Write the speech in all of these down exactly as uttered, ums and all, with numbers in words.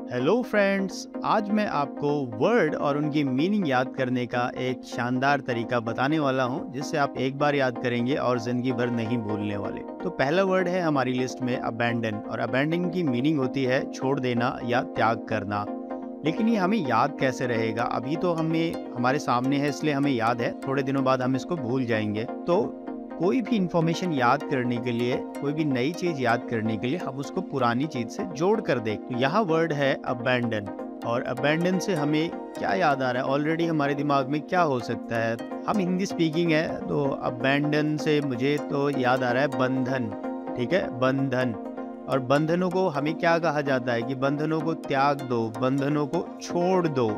Hello friends, आज मैं आपको वर्ड और उनकी मीनिंग याद करने का एक शानदार तरीका बताने वाला हूं, जिससे आप एक बार याद करेंगे और जिंदगी भर नहीं भूलने वाले। तो पहला वर्ड है हमारी लिस्ट में अबैंडन, और अबैंडन की मीनिंग होती है छोड़ देना या त्याग करना। लेकिन ये हमें याद कैसे रहेगा? अभी तो हमें हमारे सामने है इसलिए हमें याद है, थोड़े दिनों बाद हम इसको भूल जाएंगे। तो कोई भी इंफॉर्मेशन याद करने के लिए, कोई भी नई चीज याद करने के लिए हम उसको पुरानी चीज से जोड़ कर दें। तो यहाँ वर्ड है अबैंडन, और अबैंडन से हमें क्या याद आ रहा है? ऑलरेडी हमारे दिमाग में क्या हो सकता है? हम हिंदी स्पीकिंग है, तो अबैंडन से मुझे तो याद आ रहा है बंधन। ठीक है, बंधन। और बंधनों को हमें क्या कहा जाता है कि बंधनों को त्याग दो, बंधनों को छोड़ दो।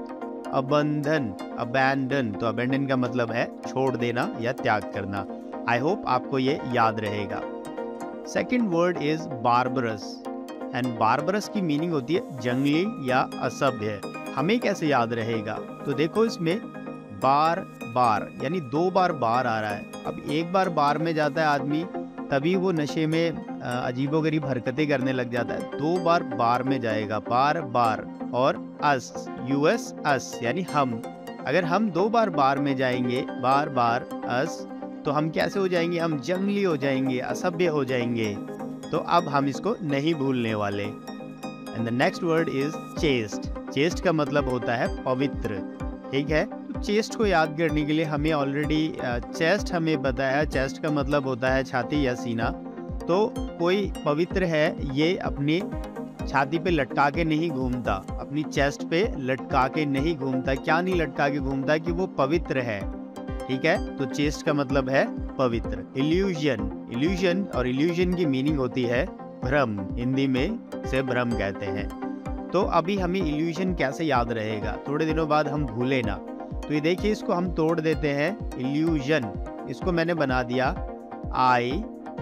अबंधन, अबैंडन, तो अबैंडन का मतलब है छोड़ देना या त्याग करना। आई होप आपको ये याद रहेगा। Second word is barbarous, and barbarous की मीनिंग होती है जंगली या असभ्य। हमें कैसे याद रहेगा? तो देखो, इसमें बार बार यानी दो बार बार आ रहा है। अब एक बार बार में जाता है आदमी, तभी वो नशे में अजीबोगरीब हरकतें करने लग जाता है। दो बार बार में जाएगा, बार बार। और अस, यूएस, अस यानी हम। अगर हम दो बार बार में जाएंगे, बार बार अस, तो हम कैसे हो जाएंगे? हम जंगली हो जाएंगे, असभ्य हो जाएंगे। तो अब हम इसको नहीं भूलने वाले। And the next word is chaste. Chaste का मतलब होता है पवित्र। ठीक है, तो चेस्ट को याद करने के लिए हमें ऑलरेडी चेस्ट हमें पता है। चेस्ट का मतलब होता है छाती या सीना। तो कोई पवित्र है, ये अपनी छाती पे लटका के नहीं घूमता, अपनी चेस्ट पे लटका के नहीं घूमता। क्या नहीं लटका के घूमता? कि वो पवित्र है। ठीक है, तो चेस्ट का मतलब है पवित्र। इल्यूजन, इल्यूजन और इल्यूजन की मीनिंग होती है भ्रम। हिंदी में से भ्रम कहते हैं। तो अभी हमें इल्यूजन कैसे याद रहेगा? थोड़े दिनों बाद हम भूले ना। तो ये देखिए, इसको हम तोड़ देते हैं। इल्यूजन, इसको मैंने बना दिया I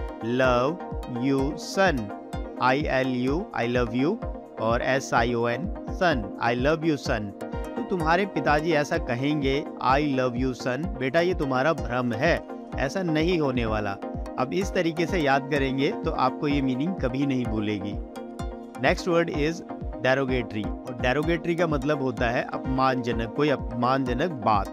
love you son. I L U, I love you, और S I O N, son, I love you son. तो तुम्हारे पिताजी ऐसा कहेंगे, आई लव यू सन, बेटा ये तुम्हारा भ्रम है, ऐसा नहीं होने वाला। अब इस तरीके से याद करेंगे तो आपको ये मीनिंग कभी नहीं भूलेगी। नेक्स्ट वर्ड इज डेरोगेटरी, और डेरोगेटरी का मतलब होता है अपमानजनक, कोई अपमानजनक बात।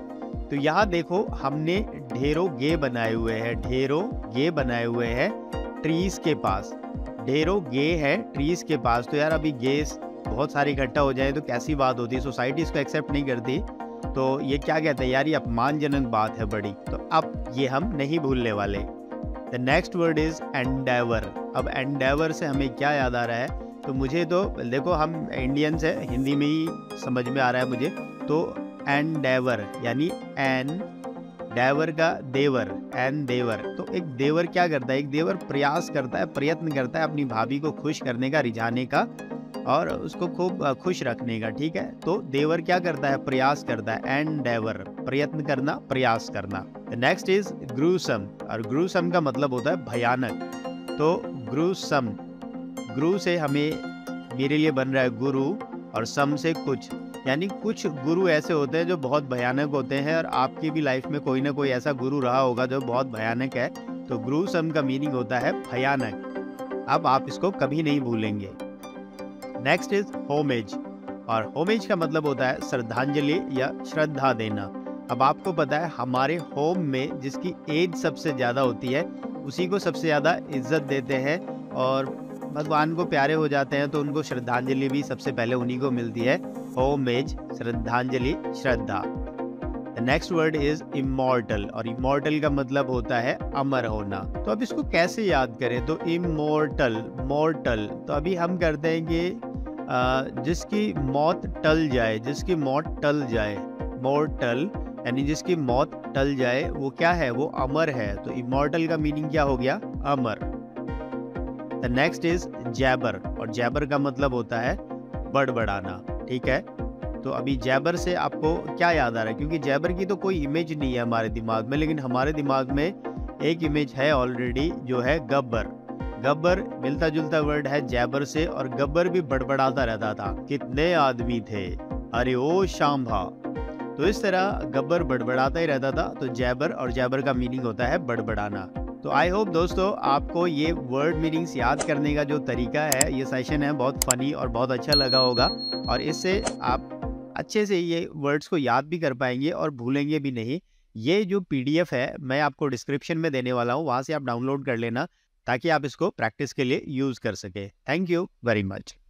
तो यहाँ देखो, हमने ढेरों गे बनाए हुए हैं, ढेरों गे बनाए हुए हैं ट्रीज के पास। ढेरों गे है ट्रीज के पास। तो यार, अभी गे बहुत सारे इकट्ठा हो जाए तो कैसी बात होती है? सोसाइटी इसको एक्सेप्ट नहीं करती। तो ये क्या कहते हैं? यार ये अपमानजनक बात है बड़ी। तो अब ये हम नहीं भूलने वाले। The next word is endeavour. अब एंडेवर से हमें क्या याद आ रहा है? तो मुझे तो देखो, हम इंडियंस है, हिंदी में ही समझ में आ रहा है मुझे। तो एंडेवर यानी एन डेवर का देवर, एन देवर। तो एक देवर क्या करता है? एक देवर प्रयास करता है, प्रयत्न करता है अपनी भाभी को खुश करने का, रिझाने का, और उसको खूब खुश रखने का। ठीक है, तो देवर क्या करता है? प्रयास करता है। एंडेवर, प्रयत्न करना, प्रयास करना। नेक्स्ट इज ग्रूसम, और ग्रूसम का मतलब होता है भयानक। तो ग्रूसम, ग्रू से हमें मेरे लिए बन रहा है गुरु, और सम से कुछ, यानी कुछ गुरु ऐसे होते हैं जो बहुत भयानक होते हैं, और आपकी भी लाइफ में कोई ना कोई ऐसा गुरु रहा होगा जो बहुत भयानक है। तो ग्रूसम का मीनिंग होता है भयानक। अब आप इसको कभी नहीं भूलेंगे। नेक्स्ट इज होमेज, और होमेज का मतलब होता है श्रद्धांजलि या श्रद्धा देना। अब आपको पता है, हमारे होम में जिसकी एज सबसे ज्यादा होती है उसी को सबसे ज्यादा इज्जत देते हैं, और भगवान को प्यारे हो जाते हैं तो उनको श्रद्धांजलि भी सबसे पहले उन्हीं को मिलती है। होमेज, श्रद्धांजलि, श्रद्धा। नेक्स्ट वर्ड इज इमॉर्टल, और इमॉर्टल का मतलब होता है अमर होना। तो अब इसको कैसे याद करें? तो इमॉर्टल, मॉर्टल, तो अभी हम करते हैं कि जिसकी मौत टल जाए, जिसकी मौत टल जाए, मॉर्टल यानी जिसकी मौत टल जाए, वो क्या है? वो अमर है। तो इमॉर्टल का मीनिंग क्या हो गया? अमर। द नेक्स्ट इज जैबर, और जैबर का मतलब होता है बड़बड़ाना। ठीक है, तो अभी जैबर से आपको क्या याद आ रहा है? क्योंकि जैबर की तो कोई इमेज नहीं है हमारे दिमाग में, लेकिन हमारे दिमाग में एक इमेज है ऑलरेडी, जो है गब्बर। गब्बर मिलता जुलता वर्ड है जैबर से, और गब्बर भी बड़बड़ाता रहता था, कितने आदमी थे, अरे ओ शांभा। तो इस तरह गब्बर बड़बड़ाता ही रहता था। तो जैबर, और जैबर का मीनिंग होता है बड़बड़ाना। तो आई होप दोस्तों आपको ये वर्ड मीनिंग्स याद करने का जो तरीका है, ये सेशन है बहुत फ़नी और बहुत अच्छा लगा होगा और इससे आप अच्छे से ये वर्ड्स को याद भी कर पाएँगे और भूलेंगे भी नहीं। ये जो पीडीएफ है मैं आपको डिस्क्रिप्शन में देने वाला हूँ, वहाँ से आप डाउनलोड कर लेना ताकि आप इसको प्रैक्टिस के लिए यूज़ कर सकें। Thank you very much.